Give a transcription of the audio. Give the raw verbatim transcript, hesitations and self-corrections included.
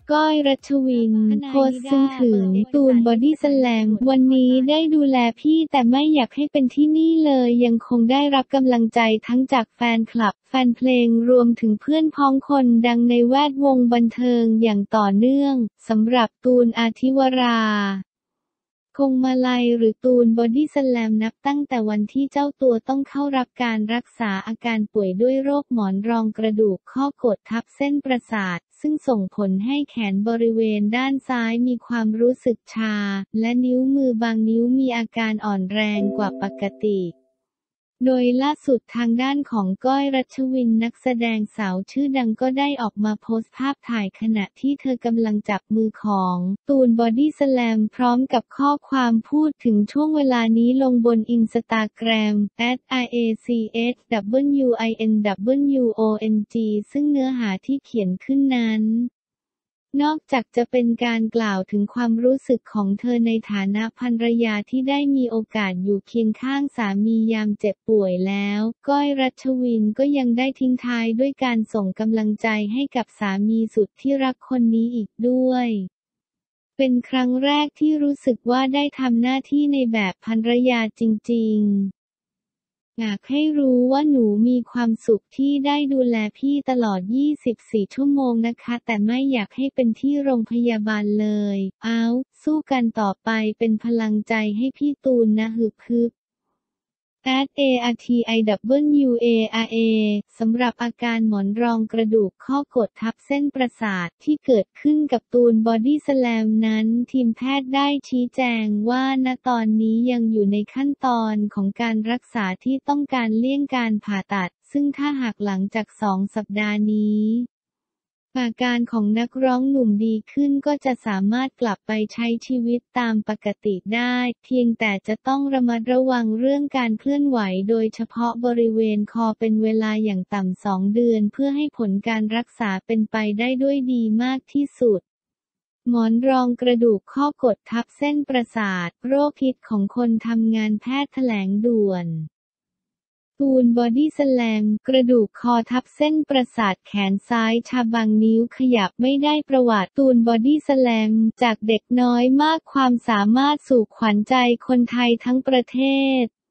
ก้อย รัชวิน โพสต์ซึ้งถึง ตูนบอดี้สแลม วันนี้ได้ดูแลพี่แต่ไม่อยากให้เป็นที่นี่เลย ยังคงได้รับกำลังใจทั้งจากแฟนคลับ แฟนเพลงรวมถึงเพื่อนพ้องคนดังในแวดวงบันเทิงอย่างต่อเนื่อง สำหรับตูน อาทิวรา คงมาลัยหรือตูนบอดี้สแลมนับตั้งแต่วันที่เจ้าตัวต้องเข้ารับการรักษาอาการป่วยด้วยโรคหมอนรองกระดูกข้อกดทับเส้นประสาทซึ่งส่งผลให้แขนบริเวณด้านซ้ายมีความรู้สึกชาและนิ้วมือบางนิ้วมีอาการอ่อนแรงกว่าปกติโดยล่าสุดทางด้านของก้อย รัชวินนักแสดงสาวชื่อดังก็ได้ออกมาโพสต์ภาพถ่ายขณะที่เธอกำลังจับมือของตูนบอดี้สแลมพร้อมกับข้อความพูดถึงช่วงเวลานี้ลงบนอินสตาแกรม แอท อาร์ เอ ซี เอช ดับเบิลยู ไอ เอ็น ดับเบิลยู โอ เอ็น จี ซึ่งเนื้อหาที่เขียนขึ้นนั้นนอกจากจะเป็นการกล่าวถึงความรู้สึกของเธอในฐานะภรรยาที่ได้มีโอกาสอยู่เคียงข้างสามียามเจ็บป่วยแล้วก้อย รัชวินก็ยังได้ทิ้งท้ายด้วยการส่งกำลังใจให้กับสามีสุดที่รักคนนี้อีกด้วยเป็นครั้งแรกที่รู้สึกว่าได้ทำหน้าที่ในแบบภรรยาจริงๆอยากให้รู้ว่าหนูมีความสุขที่ได้ดูแลพี่ตลอด ยี่สิบสี่ ชั่วโมงนะคะแต่ไม่อยากให้เป็นที่โรงพยาบาลเลยอ้าวสู้กันต่อไปเป็นพลังใจให้พี่ตูนนะฮึบฮึบ แอท เอ อาร์ ที ไอ ดับเบิลยู เอ อาร์ เอ สำหรับอาการหมอนรองกระดูกข้อกดทับเส้นประสาทที่เกิดขึ้นกับตูนบอดี้สแลมนั้นทีมแพทย์ได้ชี้แจงว่าณตอนนี้ยังอยู่ในขั้นตอนของการรักษาที่ต้องการเลี่ยงการผ่าตัดซึ่งถ้าหากหลังจากสองสัปดาห์นี้อาการของนักร้องหนุ่มดีขึ้นก็จะสามารถกลับไปใช้ชีวิตตามปกติได้เพียงแต่จะต้องระมัดระวังเรื่องการเคลื่อนไหวโดยเฉพาะบริเวณคอเป็นเวลาอย่างต่ำสองเดือนเพื่อให้ผลการรักษาเป็นไปได้ด้วยดีมากที่สุดหมอนรองกระดูกข้อกดทับเส้นประสาทโรคพิษของคนทำงานแพทย์แถลงด่วนตูนบอดี้สแลมกระดูกคอทับเส้นประสาทแขนซ้ายชาบางนิ้วขยับไม่ได้ประวัติตูนบอดี้สแลมจากเด็กน้อยมากความสามารถสู่ขวัญใจคนไทยทั้งประเทศ